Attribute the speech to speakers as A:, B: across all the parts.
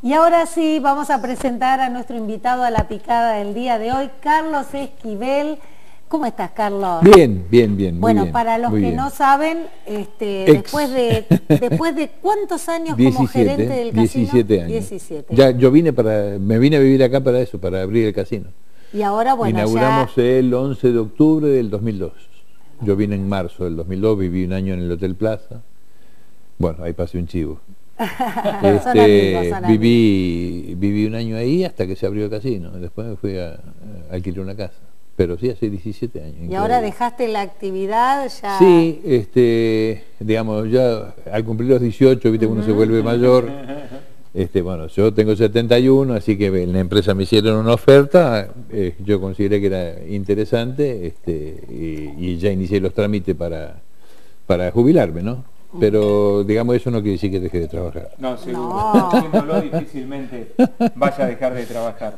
A: Y ahora sí, vamos a presentar a nuestro invitado a la picada del día de hoy, Carlos Esquivel. ¿Cómo estás, Carlos?
B: Bien, bien, bien.
A: Bueno,
B: muy bien,
A: para los
B: muy
A: que
B: bien.
A: no saben, después de ¿cuántos años
B: 17,
A: como gerente del casino?
B: 17 años.
A: 17.
B: Ya, me vine a vivir acá para eso, para abrir el casino.
A: Y ahora, bueno,
B: inauguramos el 11 de octubre del 2002. Yo vine en marzo del 2002, viví un año en el Hotel Plaza. Bueno, ahí pasé un chivo.
A: Son amigos.
B: Viví un año ahí hasta que se abrió el casino. Después me fui a alquilar una casa. Pero sí, hace 17 años.
A: ¿Y
B: increíble.
A: ahora dejaste la actividad ya?
B: Sí, digamos, ya al cumplir los 18, viste, uno se vuelve mayor. Bueno, yo tengo 71, así que en la empresa me hicieron una oferta, yo consideré que era interesante, y ya inicié los trámites para jubilarme, ¿no? Pero, digamos, eso no quiere decir que deje de trabajar.
C: No, seguro.
A: No.
C: Haciéndolo difícilmente vaya a dejar de trabajar.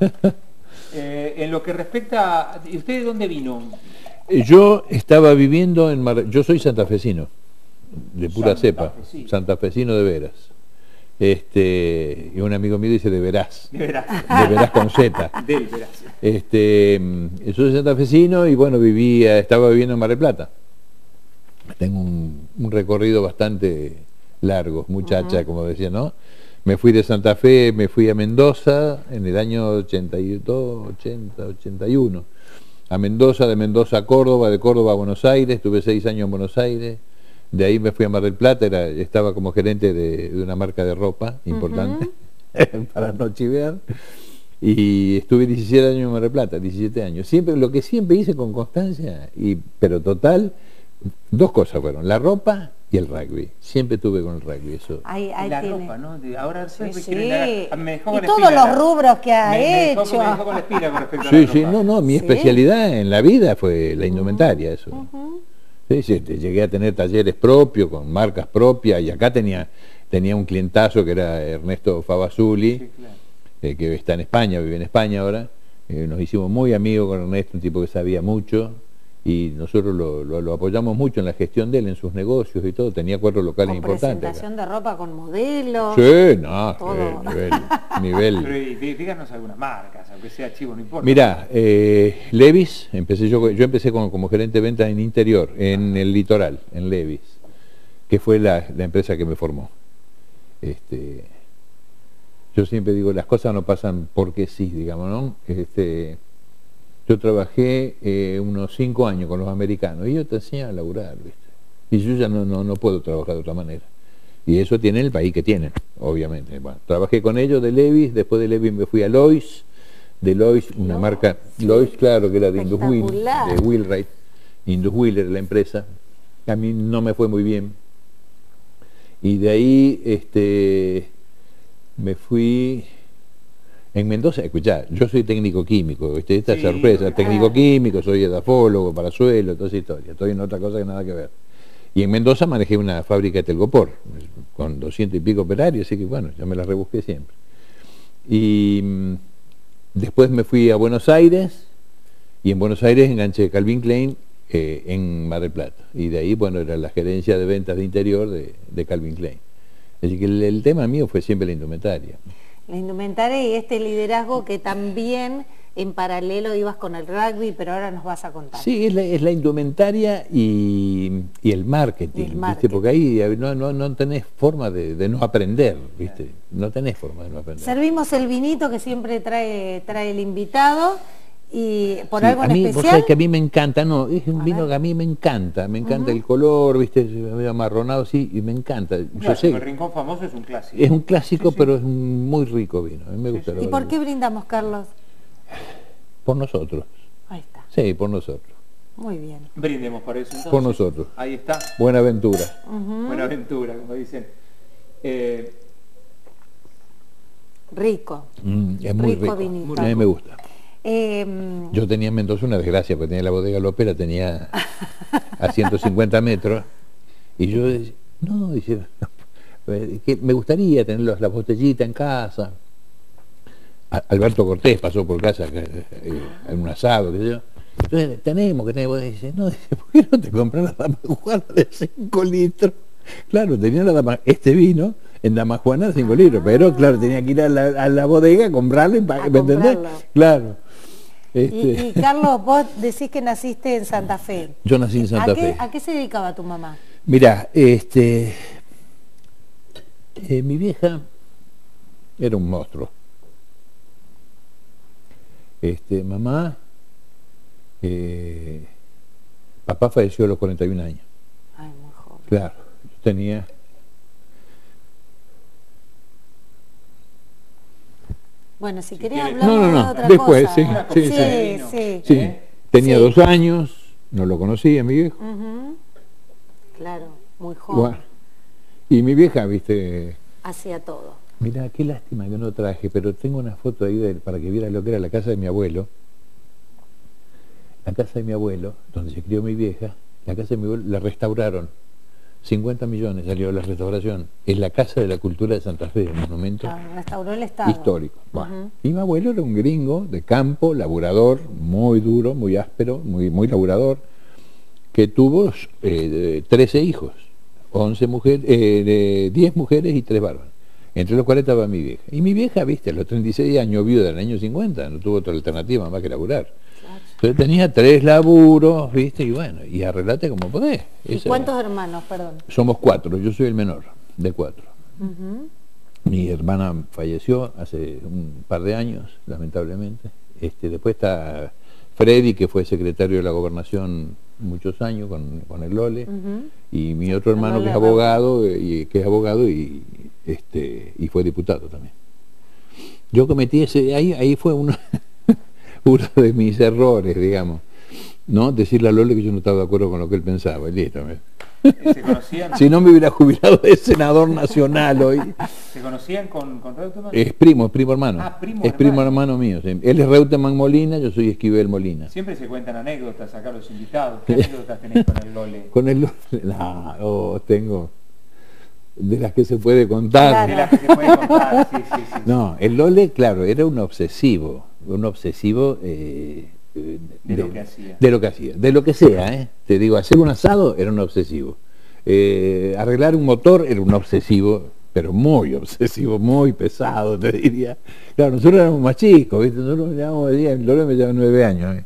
C: En lo que respecta, ¿y usted de dónde vino?
B: Yo estaba viviendo yo soy santafesino, de pura cepa, santafesino de veras. Y un amigo mío dice de veras.
C: De veras.
B: De veras con Z.
C: Del veras.
B: Yo soy santafesino y bueno, estaba viviendo en Mar del Plata. Tengo un recorrido bastante largo, muchacha, como decía, ¿no? Me fui de Santa Fe, me fui a Mendoza en el año 82, 80, 81. A Mendoza, de Mendoza a Córdoba, de Córdoba a Buenos Aires, estuve 6 años en Buenos Aires. De ahí me fui a Mar del Plata, estaba como gerente de una marca de ropa importante, para no chivear. Y estuve 17 años en Mar del Plata, 17 años. Lo que siempre hice con constancia, pero total, dos cosas fueron, la ropa y el rugby. Siempre estuve con el rugby, eso.
A: Ahí
C: la
A: tiene.
C: ropa, ¿no? Ahora
A: Sí.
C: me dejó con
A: Y todos los rubros que ha hecho.
C: Me dejó con la espina con respecto a
B: Sí,
C: la
B: sí,
C: ropa.
B: mi especialidad en la vida fue la indumentaria, eso. Sí, llegué a tener talleres propios, con marcas propias, y acá tenía un clientazo que era Ernesto Favazuli,
C: Sí, claro.
B: Que está en España, vive en España ahora. Nos hicimos muy amigos con Ernesto, un tipo que sabía mucho, y nosotros lo apoyamos mucho en la gestión de él, en sus negocios y todo. Tenía 4 locales
A: Con
B: importantes
A: presentación
B: acá.
A: de ropa con modelos.
B: Sí, no,
A: todo.
B: nivel.
C: Pero díganos algunas marcas, aunque sea chivo, no importa.
B: Mirá, Levi's, yo empecé como gerente de ventas en interior, en el litoral, en Levi's, que fue la empresa que me formó. Yo siempre digo, las cosas no pasan porque sí, digamos, ¿no? Yo trabajé unos 5 años con los americanos y ellos te enseñan a laburar, ¿viste? Y yo ya no puedo trabajar de otra manera. Y eso tiene el país que tienen, obviamente. Bueno, trabajé con ellos de Levi's, después de Levi's me fui a Lois, de Lois, una marca, Lois, claro, que era de Induswil, de Wheelwright, Induswil era la empresa. A mí no me fue muy bien. Y de ahí me fui en Mendoza. Escuchá, yo soy técnico químico, ¿viste? Esta
C: Sí,
B: sorpresa, técnico químico, soy edafólogo, para suelo, toda esa historia. Estoy en otra cosa que nada que ver. Y en Mendoza manejé una fábrica de telgopor, con 200 y pico operarios, así que bueno, ya me la rebusqué siempre. Y después me fui a Buenos Aires, y en Buenos Aires enganché Calvin Klein en Mar del Plata. Y de ahí, bueno, era la gerencia de ventas de interior de Calvin Klein. Así que el tema mío fue siempre la indumentaria.
A: La indumentaria y este liderazgo que también en paralelo ibas con el rugby, pero ahora nos vas a contar.
B: Sí, es la indumentaria y el marketing, ¿viste? Porque ahí no tenés forma de no aprender, ¿viste? No tenés forma de no aprender.
A: Servimos el vinito que siempre trae el invitado, y por algo en
B: Vos
A: especial.
B: sabés que a mí me encanta, es un vino que a mí me encanta el color, ¿viste? Medio amarronado, sí, y me encanta. Yo sé,
C: el Rincón Famoso es un clásico.
B: es un clásico,
C: Sí, sí.
B: pero es un muy rico vino. A mí me gusta.
A: ¿Y por qué brindamos, Carlos?
B: Por nosotros.
A: Ahí está.
B: Sí, por nosotros.
A: Muy bien.
C: Brindemos por eso entonces.
B: Por nosotros.
C: Ahí está.
B: Buena aventura.
C: Buena aventura, como dicen.
A: Rico.
B: Es muy
A: Rico
B: rico.
A: vinito.
B: A mí me gusta. Yo tenía en Mendoza una desgracia, porque tenía la bodega López, la tenía a 150 metros, y yo decía, que me gustaría tener las botellitas en casa. Alberto Cortés pasó por casa en un asado, qué sé yo. Entonces, tenemos que tener botellas. Dice, ¿por qué no te compras la dama juana de 5 litros? Claro, tenía nada más este vino en Damajuana 5 litros, pero claro, tenía que ir a la bodega a comprarlo y ¿me entendés?
A: comprarlo.
B: Claro.
A: Y Carlos, vos decís que naciste en Santa Fe.
B: Yo nací en Santa Fe.
A: ¿A qué se dedicaba tu mamá?
B: Mirá, mi vieja era un monstruo. Mamá, papá falleció a los 41 años.
A: Ay, muy joven.
B: Claro, yo tenía...
A: Bueno, si querés
C: quieres-
A: hablar
B: No,
A: de otra
B: después,
A: cosa.
B: sí,
C: Una
B: sí,
C: copita
B: sí.
C: de vino.
B: Sí, tenía
A: Sí.
B: 2 años, no lo conocía mi viejo.
A: Ujú. Claro, muy joven.
B: Bueno, y mi vieja, viste,
A: Hacía todo.
B: mirá, qué lástima que no traje, pero tengo una foto ahí para que viera lo que era la casa de mi abuelo. La casa de mi abuelo, donde se crió mi vieja, la casa de mi abuelo la restauraron. 50 millones salió la restauración. Es la Casa de la Cultura de Santa Fe, un monumento
A: Claro, restauró el Estado.
B: histórico. Bueno,
A: Ujú.
B: y mi abuelo era un gringo de campo, laburador, muy duro, muy áspero, muy laburador, que tuvo 13 hijos, 11 mujeres, 10 mujeres y 3 varones. Entre los cuales estaba mi vieja. Y mi vieja, viste, a los 36 años, viuda del año 50, no tuvo otra alternativa más que laburar.
A: Claro.
B: Entonces tenía 3 laburos, viste, y bueno, y arreglate como podés.
A: ¿Y
B: Esa-
A: cuántos hermanos, perdón?
B: Somos 4, yo soy el menor de 4.
A: Ujú.
B: Mi hermana falleció hace un par de años, lamentablemente. Después está Freddy, que fue secretario de la Gobernación muchos años con el Lole,
A: Ujú.
B: y mi otro hermano
A: Lole
B: que es
A: Ramos.
B: abogado y fue diputado también. Yo cometí ahí fue uno, uno de mis errores, digamos, ¿no? Decirle a Lole que yo no estaba de acuerdo con lo que él pensaba, y listo.
C: ¿Se conocían?
B: Si no me hubiera jubilado de senador nacional hoy.
C: ¿Se conocían con Reutemann?
B: Es primo hermano.
C: Ah, primo
B: es primo
C: hermano.
B: hermano mío. Sí. Él es Reutemann Molina, yo soy Esquivel Molina.
C: Siempre se cuentan anécdotas acá los invitados. ¿Qué anécdotas tenés con el Lole?
B: Con el tengo de las que se puede contar.
C: De las que se puede contar, sí, sí, sí.
B: No, el Lole, claro, era un obsesivo
C: De lo que hacía.
B: de lo que hacía, de lo que sea, te digo, hacer un asado era un obsesivo, arreglar un motor era un obsesivo, pero muy obsesivo, muy pesado, te diría. Claro, nosotros éramos más chicos, ¿viste? Nosotros llevábamos de día, el Lole me lleva 9 años,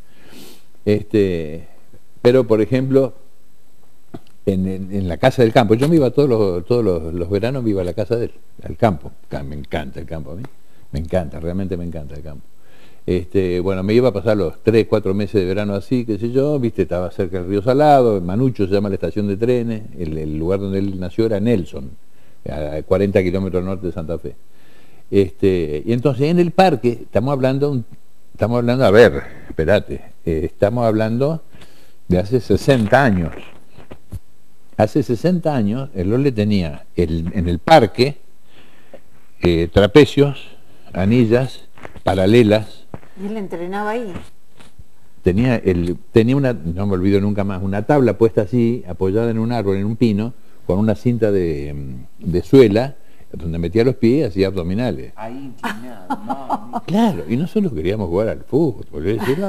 B: pero por ejemplo, en la casa del campo, yo me iba todos los veranos, me iba a la casa de él, al campo. Me encanta el campo a mí, me encanta, realmente me encanta el campo. Bueno, me iba a pasar los 3, 4 meses de verano así, qué sé yo, viste, estaba cerca del río Salado, en Manucho se llama la estación de trenes, el lugar donde él nació era Nelson, a 40 kilómetros norte de Santa Fe. Y entonces en el parque, estamos hablando, a ver, espérate, estamos hablando de hace 60 años. Hace 60 años el Lole tenía en el parque trapecios, anillas, paralelas.
A: Y él entrenaba ahí.
B: Tenía una, no me olvido nunca más, una tabla puesta así, apoyada en un árbol, en un pino, con una cinta de suela, donde metía los pies y hacía abdominales.
C: Ahí inclinado, no.
B: Claro, y nosotros queríamos jugar al fútbol,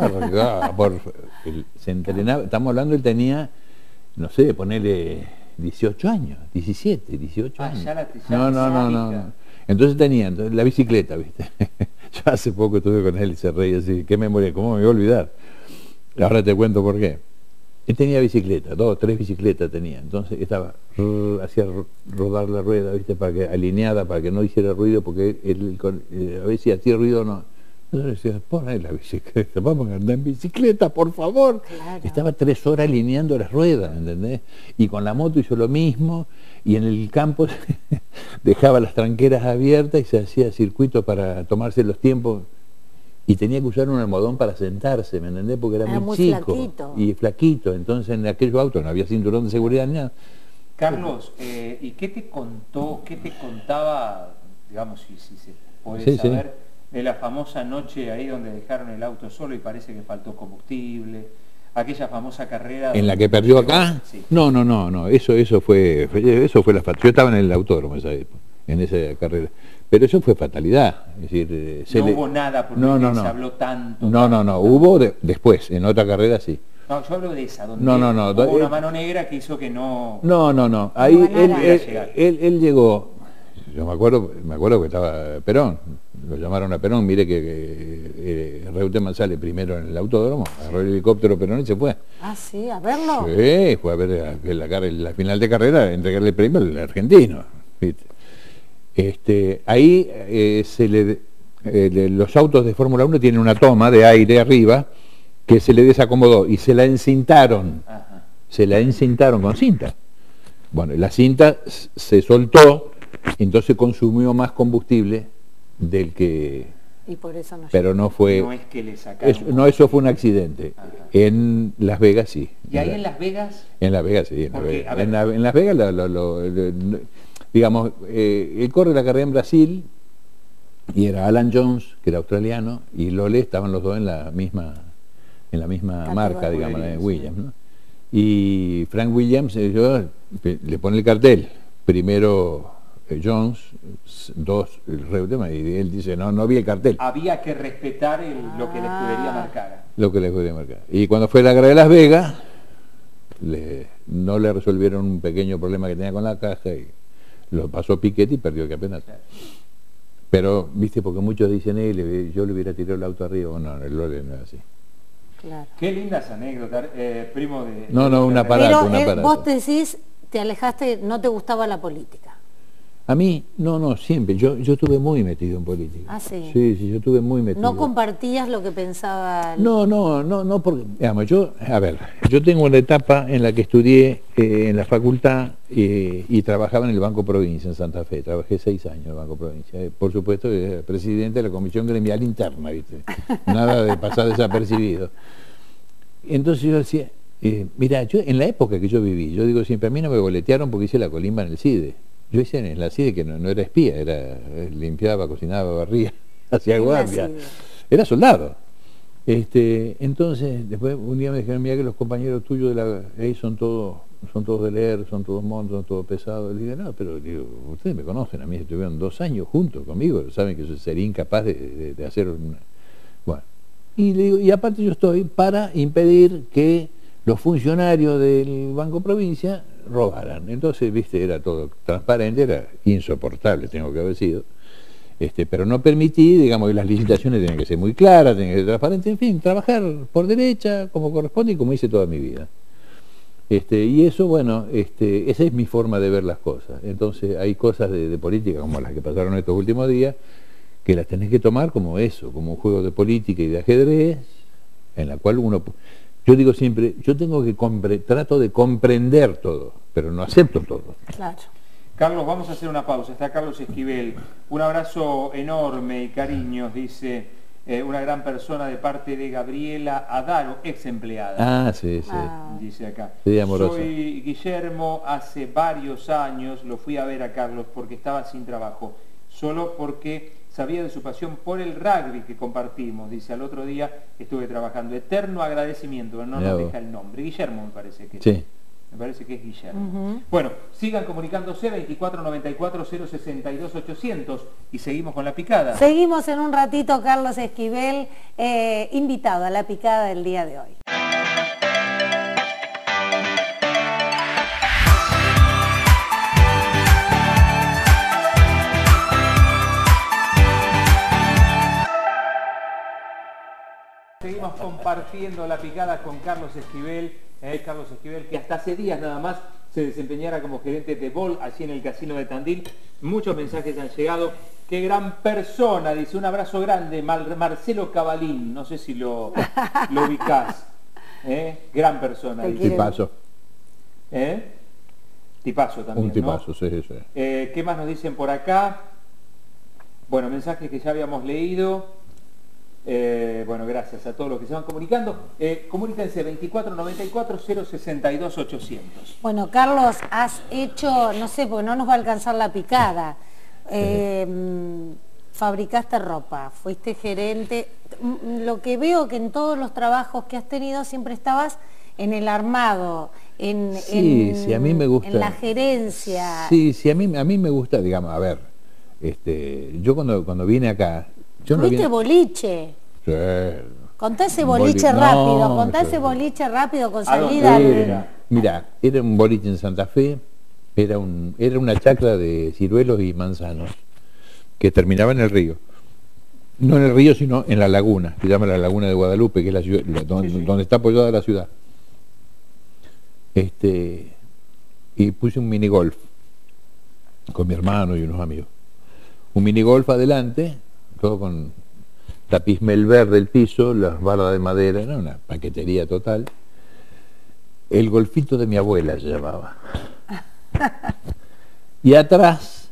B: se entrenaba, estamos hablando, él tenía, no sé, ponerle 18 años, 17, 18 años. No. Entonces tenía la bicicleta, ¿viste? Yo hace poco estuve con él y se reía así, qué memoria, ¿cómo me voy a olvidar? Ahora te cuento por qué. Él tenía bicicleta, 2, 3 bicicletas tenía, entonces hacía rodar la rueda, ¿viste? Alineada, para que no hiciera ruido, porque él a veces si hacía ruido no. Entonces decía, pon ahí la bicicleta, vamos a andar en bicicleta, por favor.
A: Claro.
B: Estaba 3 horas alineando las ruedas, ¿entendés? Y con la moto hizo lo mismo, y en el campo dejaba las tranqueras abiertas y se hacía circuito para tomarse los tiempos. Y tenía que usar un almohadón para sentarse, ¿me entendés? Porque era muy chico
A: flaquito.
B: y flaquito. Entonces en aquellos autos no había cinturón de seguridad ni nada.
C: Carlos, ¿y qué te contaba, digamos, si se puede
B: Sí,
C: saber, de la famosa noche ahí donde dejaron el auto solo y parece que faltó combustible? Aquella famosa carrera...
B: ¿En la que perdió acá?
C: Sí.
B: No, eso fue la fatalidad. Yo estaba en el autódromo en esa carrera. Pero eso fue fatalidad. Es decir,
C: No hubo nada porque se habló tanto.
B: No, hubo después, en otra carrera sí.
C: No, yo hablo de esa, donde
B: No.
C: hubo una mano negra que hizo que no...
B: No. Ahí
A: No ganara.
B: él llegó yo me acuerdo que estaba Perón, lo llamaron a Perón, mire que Reutemann sale primero en el autódromo, agarró el helicóptero Perón y se fue.
A: Ah, sí, a verlo.
B: Sí, fue a ver la final de carrera, entregarle el premio al argentino. ¿Viste? Ahí los autos de Fórmula 1 tienen una toma de aire arriba que se le desacomodó y se la encintaron.
C: Ajá.
B: Se la encintaron con cinta. Bueno, la cinta se soltó, entonces consumió más combustible del que...
A: Y por eso no.
B: Pero no fue...
C: No es que le sacaron...
B: eso fue un accidente.
C: Ajá.
B: En Las Vegas sí.
C: ¿Y ahí en Las Vegas?
B: En Las Vegas sí.
C: Porque, a ver.
B: En Las Vegas, digamos, él corre la carrera en Brasil y era Alan Jones, que era australiano, y Lole, estaban los dos en la misma marca, digamos, la de Williams, ¿no? Y Frank Williams le pone el cartel, primero Jones, dos Reutemann, y él dice, no había el cartel.
C: Había que respetar lo que la escudería marcara.
B: Lo que la escudería marcara. Y cuando fue la carrera de Las Vegas, no le resolvieron un pequeño problema que tenía con la caja y lo pasó Piquet y perdió el campeonato. Claro. Pero, viste, porque muchos dicen, yo le hubiera tirado el auto arriba, no, el Lole no es así.
A: Claro.
C: Qué lindas anécdotas, primo de...
B: No, un aparato,
A: Pero vos te decís, te alejaste, no te gustaba la política.
B: A mí, no, siempre. Yo estuve muy metido en política.
A: Ah, sí.
B: Sí, yo estuve muy metido.
A: ¿No compartías lo que pensaba?
B: No, porque, digamos, yo tengo una etapa en la que estudié en la facultad y trabajaba en el Banco Provincia en Santa Fe. Trabajé 6 años en el Banco Provincia. Por supuesto, era presidente de la Comisión Gremial Interna, ¿viste? Nada de pasar desapercibido. Entonces yo decía, mira, yo en la época que yo viví, yo digo siempre, a mí no me boletearon porque hice la colimba en el CIDE. Yo hice en la CIDE que no era espía, limpiaba, cocinaba, barría, hacía guardia. Era soldado. Entonces, después un día me dijeron, mira que los compañeros tuyos son todos de leer, son todos montos, son todos pesados. Le dije, no, pero digo, ustedes me conocen, a mí estuvieron 2 años juntos conmigo, saben que yo sería incapaz de hacer una... Bueno, y le digo, y aparte yo estoy para impedir que los funcionarios del Banco Provincia robaran. Entonces, viste, era todo transparente, era insoportable, tengo que haber sido. Pero no permití, digamos, que las licitaciones tienen que ser muy claras, tienen que ser transparentes, en fin, trabajar por derecha, como corresponde y como hice toda mi vida. Y eso, bueno, esa es mi forma de ver las cosas. Entonces, hay cosas de política, como las que pasaron estos últimos días, que las tenés que tomar como eso, como un juego de política y de ajedrez, en la cual uno... Yo digo siempre, yo trato de comprender todo, pero no acepto todo.
A: Claro.
C: Carlos, vamos a hacer una pausa. Está Carlos Esquivel. Un abrazo enorme y cariños, dice una gran persona de parte de Gabriela Adaro, ex empleada.
B: Ah, sí.
C: Dice acá.
B: Sí, amorosa.
C: Soy Guillermo, hace varios años lo fui a ver a Carlos porque estaba sin trabajo, solo porque sabía de su pasión por el rugby que compartimos. Dice, al otro día estuve trabajando. Eterno agradecimiento, pero no nos deja el nombre. Guillermo me parece que
B: sí.
C: Me parece que es Guillermo. Bueno, sigan comunicándose 2494-062-800 y seguimos con la picada.
A: Seguimos en un ratito, Carlos Esquivel, invitado a la picada del día de hoy.
C: Seguimos compartiendo la picada con Carlos Esquivel, que hasta hace días nada más se desempeñara como gerente de bol allí en el casino de Tandil. Muchos mensajes han llegado. Qué gran persona, dice, un abrazo grande, Marcelo Cabalín, no sé si lo ubicás. Gran persona. Dice.
B: Tipazo.
C: Tipazo también,
B: un tipazo,
C: ¿no?
B: Sí.
C: ¿Qué más nos dicen por acá? Bueno, mensajes que ya habíamos leído. Bueno, gracias a todos los que se van comunicando. Comuníquense 2494-062-800.
A: Bueno, Carlos, has hecho, no sé, porque no nos va a alcanzar la picada. Fabricaste ropa, fuiste gerente. Lo que veo que en todos los trabajos que has tenido siempre estabas en el armado,
B: sí, a mí me gusta.
A: En la gerencia.
B: Sí, a mí me gusta, digamos, a ver, yo cuando vine acá,
A: ¿Viste boliche?
B: Sí.
A: Contá ese boliche rápido, con salida.
B: Mira, era un boliche en Santa Fe, Era una chacra de ciruelos y manzanos que terminaba en el río. No en el río, sino en la laguna, que se llama la Laguna de Guadalupe, que es la ciudad, donde está apoyada la ciudad. Y puse un minigolf con mi hermano y unos amigos. Un minigolf adelante, todo con tapiz melver del piso, las barras de madera, era una paquetería total. El golfito de mi abuela se llamaba. Y atrás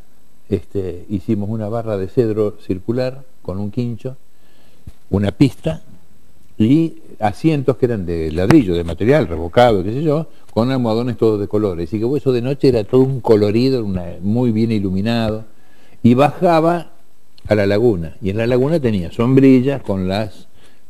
B: hicimos una barra de cedro circular con un quincho, una pista y asientos que eran de ladrillo, de material revocado, qué sé yo, con almohadones todos de colores. Y que eso de noche era todo un colorido, muy bien iluminado. Y bajaba a la laguna. Y en la laguna tenía sombrillas con las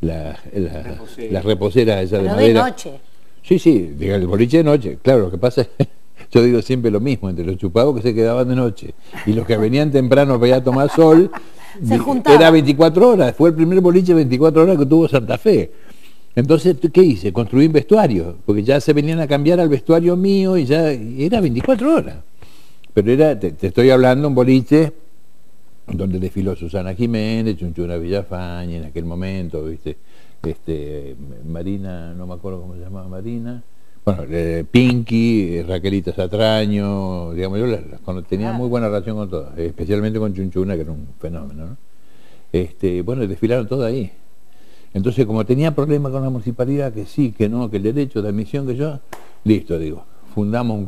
B: reposeras esas de madera.
A: De noche.
B: Sí, el boliche de noche. Claro, lo que pasa es que yo digo siempre lo mismo, entre los chupados que se quedaban de noche y los que venían temprano para ir a tomar sol, era 24 horas. Fue el primer boliche 24 horas que tuvo Santa Fe. Entonces, ¿qué hice? Construí un vestuario, porque ya se venían a cambiar al vestuario mío y ya era 24 horas. Pero te estoy hablando un boliche donde desfiló Susana Jiménez, Chunchuna Villafañe en aquel momento, ¿viste? Marina, no me acuerdo cómo se llamaba Marina, bueno, Pinky, Raquelita Satraño, digamos, yo tenía muy buena relación con todas, especialmente con Chunchuna, que era un fenómeno, ¿no? Bueno, desfilaron todas ahí. Entonces, como tenía problemas con la municipalidad, que sí, que no, que el derecho de admisión, que yo, listo, digo, fundé un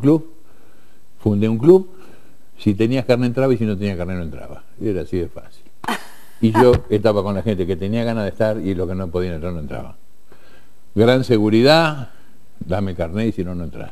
B: club, si tenías carne entraba y si no tenías carne no entraba. Y era así de fácil. Y yo estaba con la gente que tenía ganas de estar y los que no podían entrar no entraban. Gran seguridad, dame carnet y si no, no entras.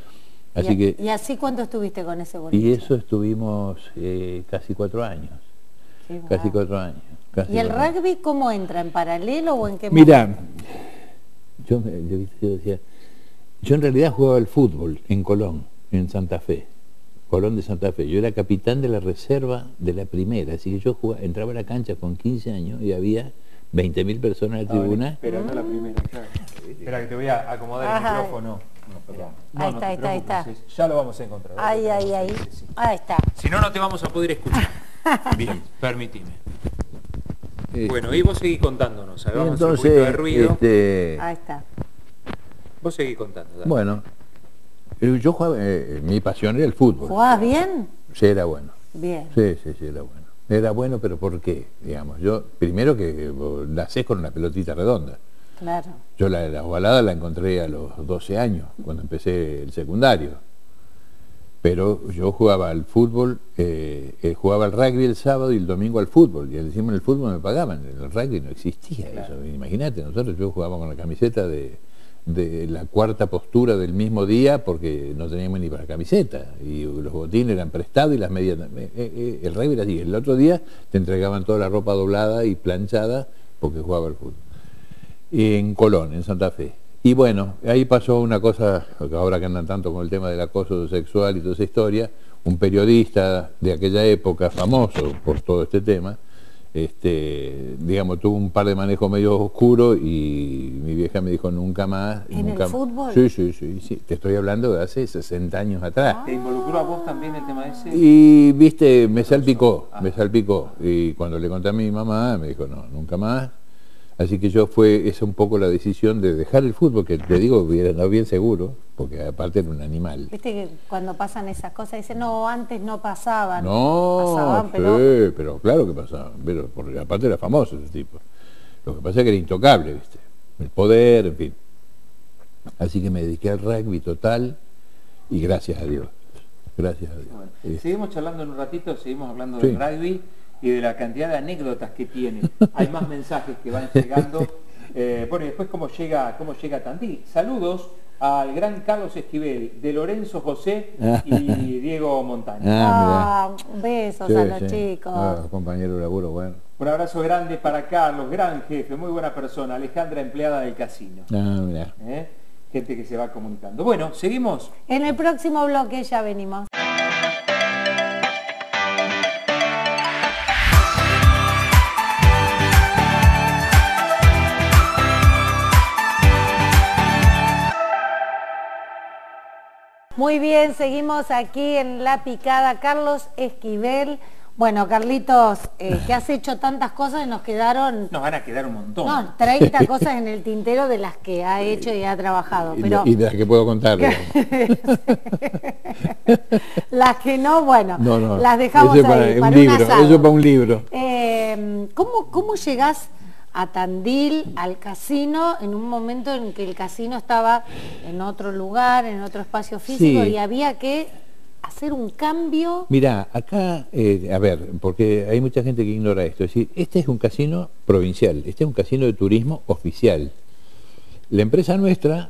A: ¿Y así cuánto estuviste con ese boliche?
B: Y eso estuvimos casi 4 años.
A: Sí,
B: casi 4 años.
A: ¿Y el rugby cómo entra? ¿En paralelo o en qué momento?
B: Mira, yo decía, yo en realidad jugaba al fútbol en Colón, en Santa Fe. Colón de Santa Fe. Yo era capitán de la reserva de la primera, así que yo entraba a la cancha con 15 años y había 20.000 personas en la tribuna.
C: Esperando la primera, claro. Espera que te voy a acomodar el micrófono. No, perdón.
A: Ahí está.
C: Ya lo vamos a encontrar.
A: Ahí.
C: Sí.
A: Ahí está.
C: Si no, no te vamos a poder escuchar. Bien, permitime. Bueno, y vos seguís contándonos, hagamos un poquito de ruido.
A: Ahí está.
C: Vos seguís contando. Dale.
B: Bueno, yo jugaba, mi pasión era el fútbol.
A: ¿Jugabas bien?
B: Sí, era bueno.
A: Bien.
B: Sí, era bueno. Era bueno, pero ¿por qué? Digamos, yo, primero que nacés con una pelotita redonda.
A: Claro.
B: Yo la ovalada la encontré a los 12 años, cuando empecé el secundario. Pero yo jugaba al fútbol, jugaba al rugby el sábado y el domingo al fútbol. Y encima en el fútbol me pagaban, en el rugby no existía eso. Imagínate, yo jugaba con la camiseta de la cuarta postura del mismo día porque no teníamos ni para camiseta. Y los botines eran prestados y las medias... el rugby era así. El otro día te entregaban toda la ropa doblada y planchada porque jugaba al fútbol. En Colón, en Santa Fe. Y bueno, ahí pasó una cosa, ahora que andan tanto con el tema del acoso sexual y toda esa historia, un periodista de aquella época, famoso por todo este tema, digamos, tuvo un par de manejos medio oscuros y mi vieja me dijo nunca más.
A: ¿En el fútbol?
B: Sí, te estoy hablando de hace 60 años atrás.
C: ¿Te involucró a vos también el tema ese?
B: Y, viste, me salpicó. Y cuando le conté a mi mamá, me dijo, no, nunca más. Así que esa un poco la decisión de dejar el fútbol, que te digo, hubiera andado bien seguro, porque aparte era un animal.
A: Viste que cuando pasan esas cosas dicen, no, antes no pasaban.
B: No,
A: pasaban,
B: pero claro que pasaban, pero porque aparte era famoso ese tipo. Lo que pasa es que era intocable, viste, el poder, en fin. Así que me dediqué al rugby total y gracias a Dios. Gracias a Dios.
C: Bueno, seguimos charlando en un ratito, seguimos hablando del rugby y de la cantidad de anécdotas que tiene. Hay más mensajes que van llegando. Bueno, y después cómo llega Tandil. Saludos al gran Carlos Esquivel, de Lorenzo José y Diego Montaña.
A: Besos a los chicos.
B: Compañero de laburo, bueno.
C: Un abrazo grande para Carlos, gran jefe, muy buena persona. Alejandra, empleada del casino.
B: Mirá.
C: Gente que se va comunicando. Bueno, seguimos.
A: En el próximo bloque ya venimos. Muy bien, seguimos aquí en La Picada. Carlos Esquivel. Bueno, Carlitos, que has hecho tantas cosas y nos quedaron...
C: Nos van a quedar un montón.
A: No, 30 cosas en el tintero de las que ha hecho y ha trabajado. Pero...
B: Y de las que puedo contar.
A: Las que no, bueno,
B: no,
A: las dejamos
B: eso
A: ahí,
B: para
A: para
B: un
A: un
B: libro,
A: asado.
B: eso para un libro.
A: ¿Cómo llegás a Tandil, al casino, en un momento en que el casino estaba en otro lugar, en otro espacio físico,
B: Sí.
A: y había que hacer un cambio?
B: Mirá, acá, a ver, porque hay mucha gente que ignora esto, es decir, este es un casino provincial, este es un casino de turismo oficial. La empresa nuestra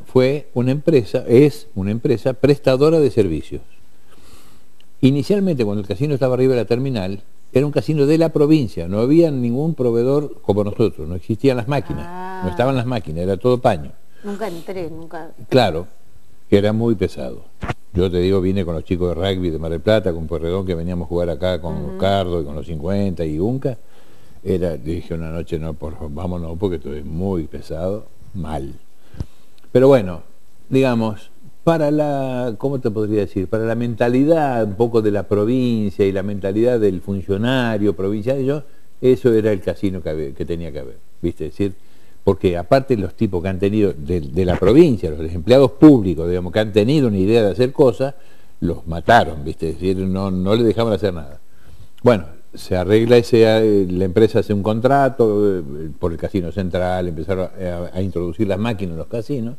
B: es una empresa prestadora de servicios. Inicialmente, cuando el casino estaba arriba de la terminal, era un casino de la provincia, no había ningún proveedor como nosotros, no existían las máquinas, no estaban las máquinas, era todo paño.
A: Nunca entré, nunca...
B: Claro, que era muy pesado. Yo te digo, vine con los chicos de rugby de Mar del Plata, con Pueyrredón, que veníamos a jugar acá con Cardo y con los 50 y Unca. Dije una noche, no, vámonos, porque esto es muy pesado, mal. Pero bueno, digamos, para la, ¿cómo te podría decir? Para la mentalidad un poco de la provincia y la mentalidad del funcionario provincial, eso era el casino que tenía que haber, ¿viste? Es decir, porque aparte los tipos que han tenido de la provincia, los empleados públicos, digamos, que han tenido una idea de hacer cosas, los mataron, ¿viste? Es decir, no le dejaban hacer nada. Bueno, se arregla la empresa hace un contrato por el Casino Central, empezaron a introducir las máquinas en los casinos.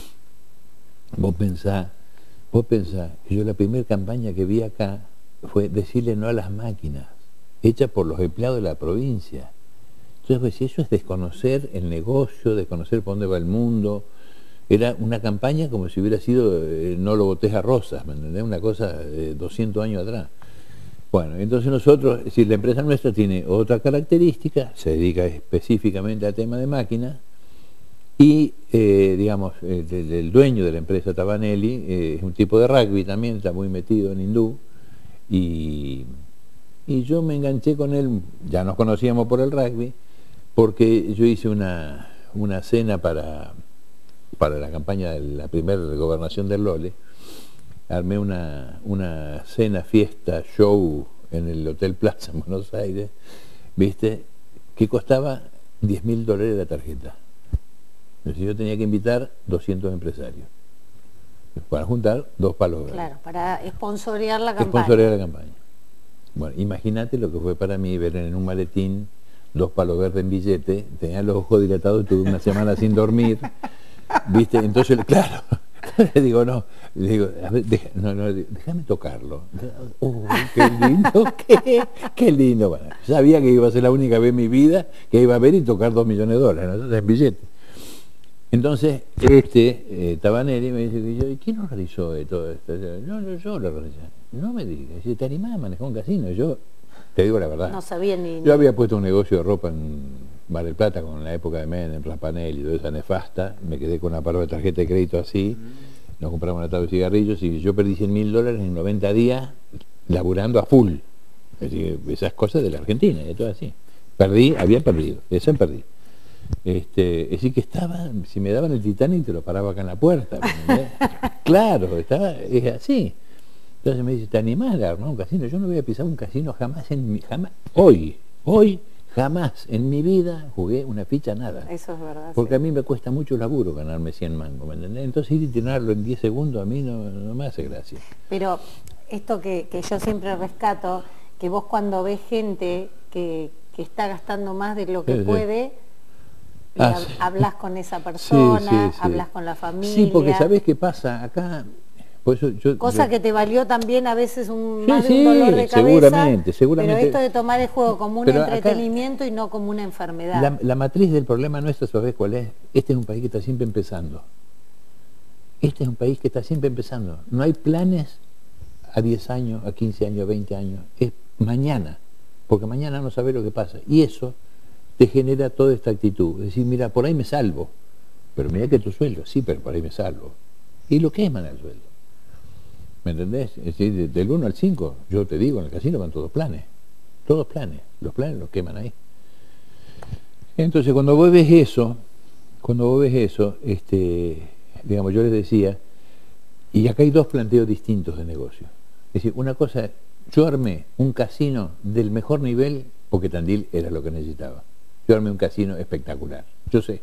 B: Vos pensás, que yo la primera campaña que vi acá fue decirle no a las máquinas, hecha por los empleados de la provincia. Entonces, pues, eso es desconocer el negocio, desconocer por dónde va el mundo. Era una campaña como si hubiera sido no lo botés a rosas, ¿me entendés? Una cosa de 200 años atrás. Bueno, entonces nosotros, es decir, la empresa nuestra tiene otra característica, se dedica específicamente al tema de máquinas, y, digamos, el dueño de la empresa, Tabanelli, es un tipo de rugby también, está muy metido en hindú, y yo me enganché con él, ya nos conocíamos por el rugby, porque yo hice una cena para la campaña de la primera gobernación del Lole. Armé una cena, fiesta, show en el Hotel Plaza en Buenos Aires, ¿viste? Que costaba $10.000 la tarjeta. Entonces yo tenía que invitar 200 empresarios para juntar 2 palos verdes.
A: Claro, para sponsorear la campaña.
B: Sponsorear la campaña. Bueno, imagínate lo que fue para mí ver en un maletín 2 palos verdes en billete, tenía los ojos dilatados, tuve una semana sin dormir, ¿viste? Entonces, claro, le digo, a ver, déjame tocarlo. Qué lindo, qué lindo. Bueno, sabía que iba a ser la única vez en mi vida que iba a ver y tocar $2 millones, ¿no? En billete. Entonces, Tabanelli me dice, ¿y quién organizó todo esto? Yo lo organizé. No me digas, si te animás a manejar un casino, yo te digo la verdad.
A: No sabía ni...
B: Yo había puesto un negocio de ropa en Mar del Plata con la época de Menem, Rapanel y toda esa nefasta, me quedé con una par de tarjeta de crédito así, nos compramos un atado de cigarrillos y yo perdí $100.000 en 90 días laburando a full. Es decir, esas cosas de la Argentina y todo así. Había perdido, eso perdí. Es decir que si me daban el Titanic te lo paraba acá en la puerta. Claro, es así. Entonces me dice, ¿te animás a armar un casino? Yo no voy a pisar un casino jamás hoy, jamás en mi vida jugué una ficha nada.
A: Eso es verdad.
B: Porque
A: sí.
B: a mí me cuesta mucho laburo ganarme 100 mangos, ¿me entendés? Entonces ir y tirarlo en 10 segundos a mí no me hace gracia.
A: Pero esto que yo siempre rescato, que vos cuando ves gente que está gastando más de lo que puede, hablas con esa persona,
B: sí.
A: hablas con la familia.
B: Sí, porque ¿sabés qué pasa? Acá... Por eso
A: Cosa que te valió también a veces más de un dolor de cabeza.
B: Seguramente.
A: Pero esto de tomar el juego como un entretenimiento
B: acá,
A: y no como una enfermedad.
B: La matriz del problema nuestro, ¿sabés cuál es? Este es un país que está siempre empezando. Este es un país que está siempre empezando. No hay planes a 10 años, a 15 años, a 20 años. Es mañana, porque mañana no sabés lo que pasa. Y eso te genera toda esta actitud. Es decir, mira, por ahí me salvo. Pero mira que tu sueldo, sí, pero por ahí me salvo. ¿Y lo que es mal el sueldo? ¿Me entendés? Es decir, del 1 al 5, yo te digo, en el casino van todos planes, los planes los queman ahí. Entonces cuando vos ves eso, digamos, yo les decía, Y acá hay dos planteos distintos de negocio. Es decir, una cosa, yo armé un casino del mejor nivel porque Tandil era lo que necesitaba. Yo armé un casino espectacular, yo sé.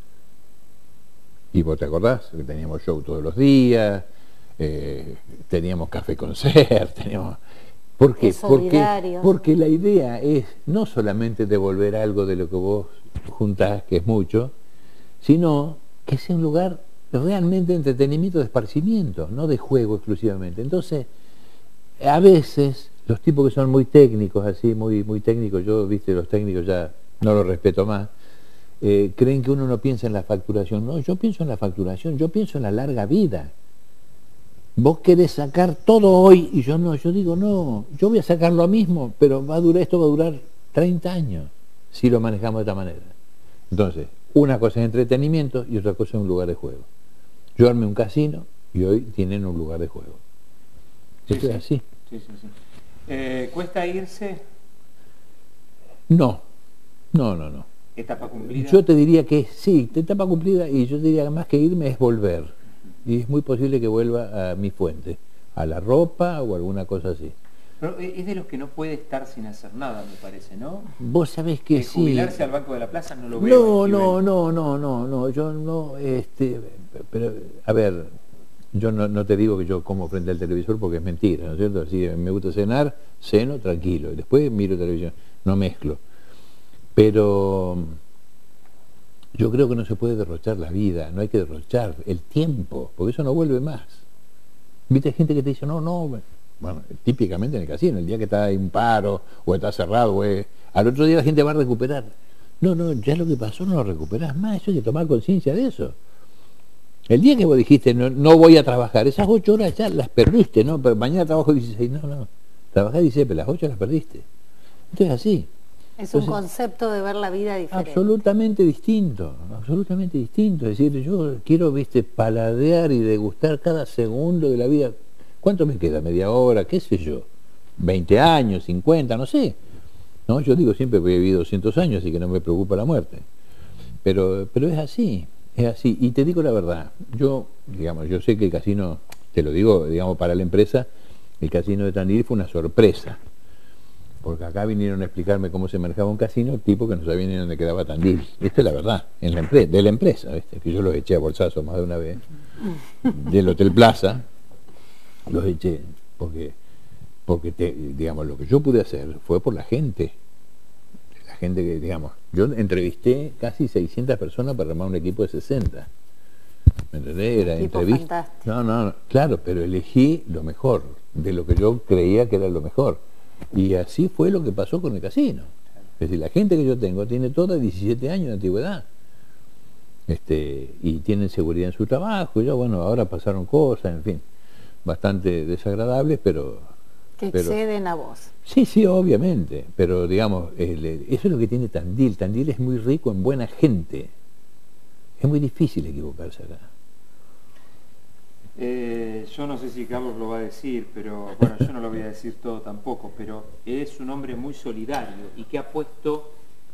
B: Y vos te acordás que teníamos show todos los días, teníamos café concert, teníamos... ¿Por qué? Porque la idea es no solamente devolver algo de lo que vos juntás, que es mucho, sino que sea un lugar realmente de entretenimiento, de esparcimiento, no de juego exclusivamente. Entonces, a veces, los tipos que son muy técnicos, así, muy técnicos, yo, viste, los técnicos ya no los respeto más, creen que uno no piensa en la facturación. No, yo pienso en la facturación, yo pienso en la larga vida. Vos querés sacar todo hoy y yo no, yo digo no, yo voy a sacar lo mismo, pero esto va a durar 30 años si lo manejamos de esta manera. Entonces, una cosa es entretenimiento y otra cosa es un lugar de juego. Yo armé un casino y hoy tienen un lugar de juego. Esto es así.
C: ¿Cuesta irse?
B: No.
C: ¿Etapa cumplida?
B: Yo te diría que sí, etapa cumplida, y yo te diría que más que irme es volver. Y es muy posible que vuelva a mi fuente, a la ropa o alguna cosa así.
C: Pero es de los que no puede estar sin hacer nada, me parece, ¿no?
B: Vos sabés que sí.
C: Jubilarse al Banco de la Plaza no lo veo.
B: No, yo no, pero, a ver, yo no te digo que yo como frente al televisor porque es mentira, ¿no es cierto? Si me gusta cenar, ceno tranquilo, y después miro televisión, no mezclo. Pero yo creo que no se puede derrochar la vida, no hay que derrochar el tiempo, porque eso no vuelve más. Viste, hay gente que te dice, no, bueno, típicamente en el casino, el día que está en paro, o está cerrado, al otro día la gente va a recuperar. No, ya lo que pasó no lo recuperás más, eso hay que tomar conciencia de eso. El día que vos dijiste, no voy a trabajar, esas 8 horas ya las perdiste, ¿no? Pero mañana trabajo 16, no, trabajás 16, pero las 8 las perdiste. Entonces así.
A: Es un concepto de ver la vida diferente.
B: Absolutamente distinto. Es decir, yo quiero, viste, paladear y degustar cada segundo de la vida. ¿Cuánto me queda? ¿Media hora? ¿Qué sé yo? ¿20 años? ¿50? No sé. No, yo digo siempre que he vivido 200 años, así que no me preocupa la muerte. Pero es así. Y te digo la verdad, yo sé que el casino, te lo digo, para la empresa, el casino de Tandil fue una sorpresa. Porque acá vinieron a explicarme cómo se manejaba un casino, tipo que no sabía ni dónde quedaba Tandil. Esta es la verdad, de la empresa, ¿viste? Que yo los eché a bolsazo más de una vez. Del Hotel Plaza, los eché, porque lo que yo pude hacer fue por la gente. La gente que, yo entrevisté casi 600 personas para armar un equipo de 60. ¿Me entendés? Era entrevista. No, claro, pero elegí lo mejor, de lo que yo creía que era lo mejor. Y así fue lo que pasó con el casino. Es decir, la gente que yo tengo tiene toda 17 años de antigüedad. Y tienen seguridad en su trabajo. Y ahora pasaron cosas, en fin, bastante desagradables, pero
A: exceden a vos.
B: Sí, obviamente. Pero eso es lo que tiene Tandil. Tandil es muy rico en buena gente. Es muy difícil equivocarse acá.
C: Yo no sé si Carlos lo va a decir, pero bueno, yo no lo voy a decir todo tampoco, pero es un hombre muy solidario y que ha puesto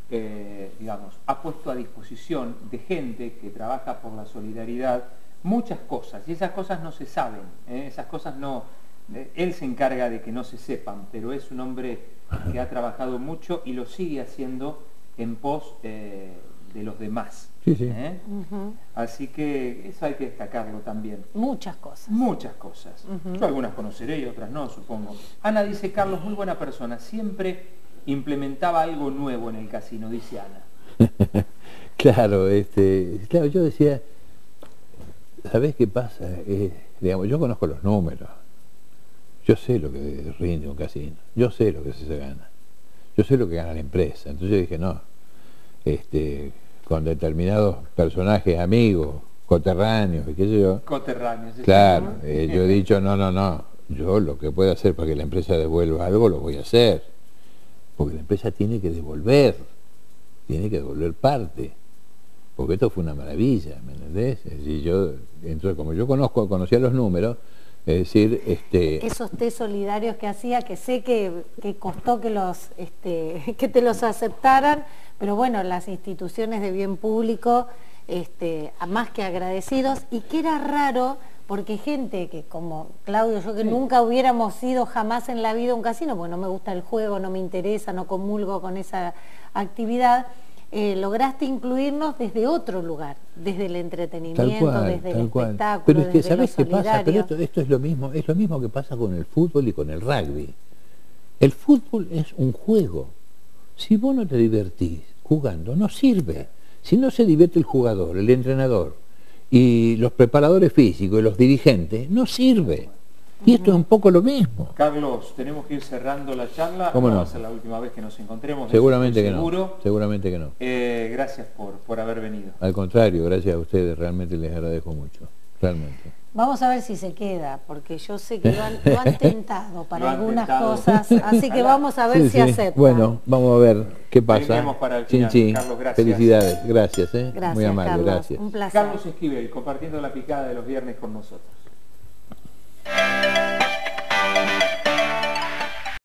C: a disposición de gente que trabaja por la solidaridad muchas cosas, y esas cosas no se saben, esas cosas no, él se encarga de que no se sepan, pero es un hombre que ha trabajado mucho y lo sigue haciendo en pos de los demás.
B: Sí.
C: Así que eso hay que destacarlo también.
A: Muchas cosas.
C: Yo algunas conoceré y otras no, supongo. Ana dice, Carlos, muy buena persona, siempre implementaba algo nuevo en el casino, dice Ana.
B: Claro, yo decía, ¿sabés qué pasa? Yo conozco los números, yo sé lo que rinde un casino, yo sé lo que se gana, yo sé lo que gana la empresa. Entonces yo dije, no, con determinados personajes, amigos, coterráneos, qué sé yo.
C: Coterráneos.
B: Claro, yo he dicho, no, yo lo que pueda hacer para que la empresa devuelva algo, lo voy a hacer. Porque la empresa tiene que devolver parte. Porque esto fue una maravilla, ¿me entendés? Es decir, entonces, como yo conocía los números, es decir,
A: esos test solidarios que hacía, que sé que costó que que te los aceptaran, pero bueno, las instituciones de bien público, más que agradecidos, y que era raro, porque gente que como Claudio, yo que nunca hubiéramos ido jamás en la vida a un casino, porque no me gusta el juego, no me interesa, no comulgo con esa actividad, lograste incluirnos desde otro lugar, desde el entretenimiento, desde el espectáculo,
B: pero es que
A: desde
B: ¿sabés
A: lo
B: qué pasa?
A: solidario.
B: Pero esto es lo mismo que pasa con el fútbol y con el rugby. El fútbol es un juego. Si vos no te divertís jugando, no sirve. Si no se divierte el jugador, el entrenador y los preparadores físicos y los dirigentes, no sirve. Y esto es un poco lo mismo.
C: Carlos, tenemos que ir cerrando la charla.
B: ¿Cómo no?
C: Va a ser la última vez que nos encontremos.
B: Seguramente que
C: seguro.
B: no. Seguramente que no.
C: Gracias por haber venido.
B: Al contrario, gracias a ustedes. Realmente les agradezco mucho. Realmente.
A: Vamos a ver si se queda, porque yo sé que lo han tentado para algunas cosas, así que vamos a ver si acepta.
B: Bueno, vamos a ver qué pasa.
C: Para el final. Carlos, gracias.
B: Felicidades, gracias.
A: Gracias,
B: muy amable,
A: Carlos.
B: gracias.
A: Un placer.
C: Carlos Esquivel, compartiendo la picada de los viernes con nosotros.